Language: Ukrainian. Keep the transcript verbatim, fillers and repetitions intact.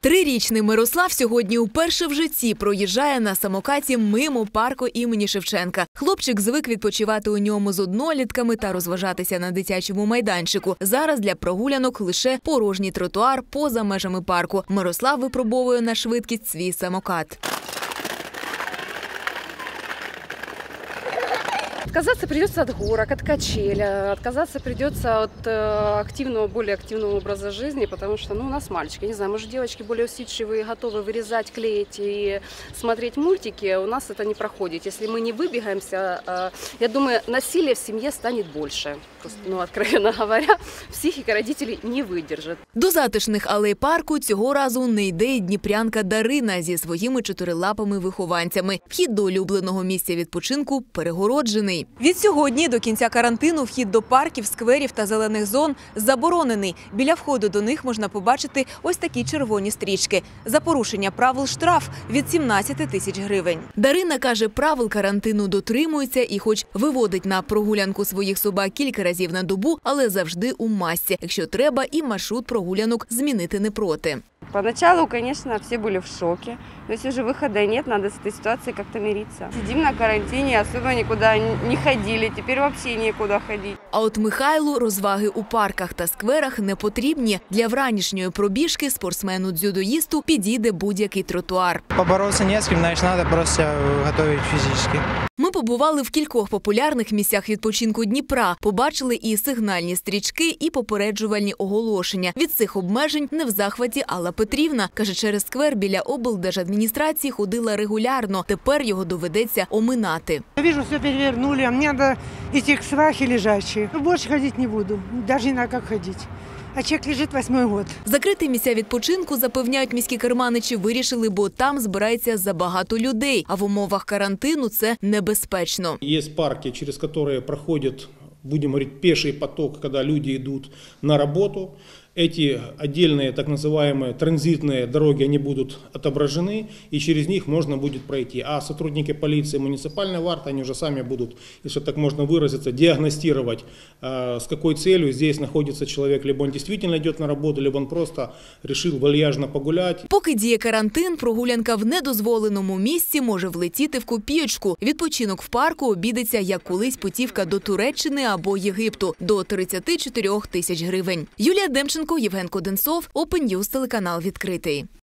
Трирічний Мирослав сьогодні уперше в житті проїжджає на самокаті мимо парку імені Шевченка. Хлопчик звик відпочивати у ньому з однолітками та розважатися на дитячому майданчику. Зараз для прогулянок лише порожній тротуар поза межами парку. Мирослав випробовує на швидкість свій самокат. Отказаться придется от горок, от качеля, отказаться придется от э, активного, более активного образа жизни, потому что ну, у нас мальчики, не знаю, может, девочки более усидчивые, готовы вырезать, клеить и смотреть мультики, у нас это не проходит. Если мы не выбегаемся, э, я думаю, насилия в семье станет больше. Ну, откровенно говоря, психика родителей не выдержит. До затишних алей парку цього разу не йде і дніпрянка Дарина зі своїми чотирилапими вихованцями. Вхід до улюбленого місця відпочинку перегороджений. Від сьогодні до кінця карантину вхід до парків, скверів та зелених зон заборонений. Біля входу до них можна побачити ось такі червоні стрічки. За порушення правил штраф від сімнадцяти тисяч гривень. Дарина каже, правил карантину дотримується і хоч виводить на прогулянку своїх собак кілька разів на добу, але завжди у масці. Якщо треба, і маршрут прогулянок змінити не проти. Поначалу, конечно, все были в шоке. Но если уже выхода нет, надо с этой ситуацией как-то мириться. Сидим на карантине, особо никуда не ходили, теперь вообще некуда ходить. А от Михайлу розваги у парках та скверах не потрібні. Для вранішньої пробіжки спортсмену-дзюдоїсту підійде будь-який тротуар. Побороться не з ким, значить, треба просто готувати фізично. Ми побували в кількох популярних місцях відпочинку Дніпра, побачили і сигнальні стрічки, і попереджувальні оголошення. Від цих обмежень не в захваті Алла Петрівна. Каже, через сквер біля облдержадміністрації ходила регулярно. Тепер його доведеться оминати. Я бачу, все перевернули, а мені треба йти к свахі лежачі. Більше ходити не буду, навіть не знаю, як ходити. А чек лежить восьмий год. Закрити місця відпочинку, запевняють міські керманичі, вирішили, бо там збирається забагато людей. А в умовах карантину це небезпечно. Є парки, через які проходять, будем говорить, пеший поток, когда люди идут на работу. Эти отдельные так называемые транзитные дороги, они будут отображены, и через них можно будет пройти. А сотрудники полиции, муниципальной варты, они уже сами будут, если так можно выразиться, диагностировать, э, с какой целью здесь находится человек. Либо он действительно идет на работу, либо он просто решил вальяжно погулять. Поки діє карантин, прогулянка в недозволеному місці може влетіти в копієчку. Відпочинок в парку обійдеться, як колись путівка до Туреччини або Єгипту – до тридцяти чотирьох тисяч гривень. Юлія Демченко, Євген Коденцов, Open News, телеканал «Відкритий».